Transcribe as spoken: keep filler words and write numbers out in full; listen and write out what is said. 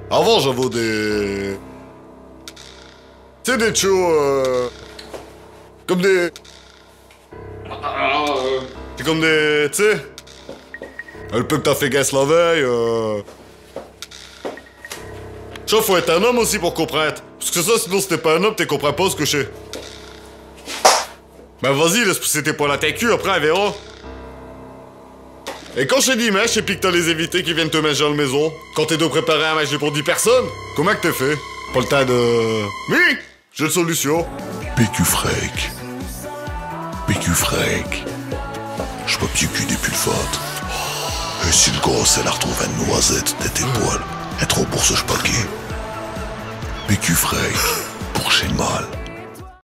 Avant, j'avais des... Tu sais, des chos, euh... Comme des... C'est comme des... Tu sais... Le peu que t'as fait guess la veille, euh... Tu vois, faut être un homme aussi pour comprendre. Parce que ça, sinon, si t'es pas un homme, t'es comprends pas ce que je sais. Ben vas-y, laisse pousser tes poils à tes culs, après, on verra. Et quand je te dis mèche, et puis que t'as les invités qui viennent te manger dans la maison, quand t'es de préparer un mèche pour dix personnes, comment que t'es fait? Pas le temps de... Oui, j'ai une solution. P Q Frec. P Q Frec. Je vois pied cul des pulfates. Et si le gosse, elle a retrouvé une noisette de tes poils, elle te rembourse ce paquet. P Q Frec. Pour chez le mal.